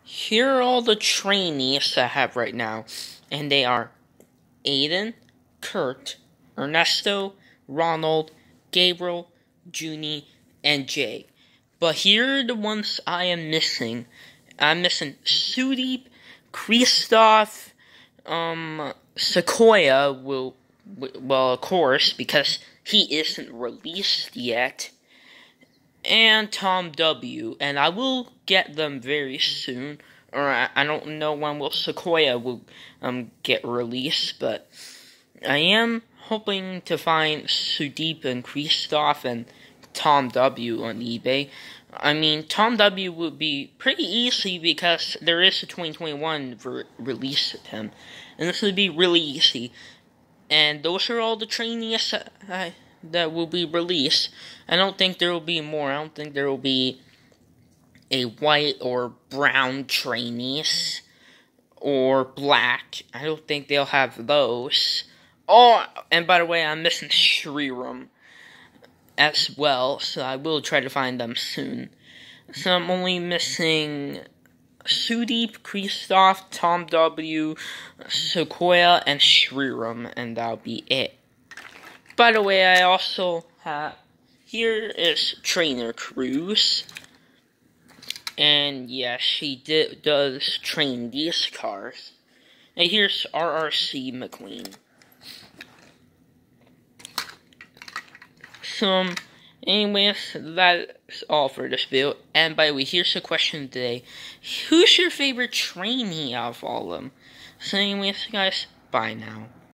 Here are all the trainees I have right now, and they are Aiden, Kurt, Ernesto, Ronald, Gabriel, Junie, and Jay. But here are the ones I am missing. I'm missing Sudeep, Kristoff, Sequoia well, of course, because he isn't released yet, and Tom W. And I will get them very soon, or I don't know when Sequoia will get released, but I am hoping to find Sudeep and Kristoff and Tom W. on eBay. I mean, Tom W. would be pretty easy because there is a 2021 release of him, and this would be really easy. And those are all the trainees that will be released. I don't think there will be more. I don't think there will be a white or brown trainees or black. I don't think they'll have those. Oh, and by the way, I'm missing Shriram as well, so I will try to find them soon. So I'm only missing Sudeep, Kristoff, Tom W, Sequoia, and Shriram, and that'll be it. By the way, I also have, here is Trainer Cruz, and yeah, she does train these cars. And here's RRC McQueen. So, anyways, that's all for this video. And by the way, here's the question today. Who's your favorite trainee out of all of them? So anyways, guys, bye now.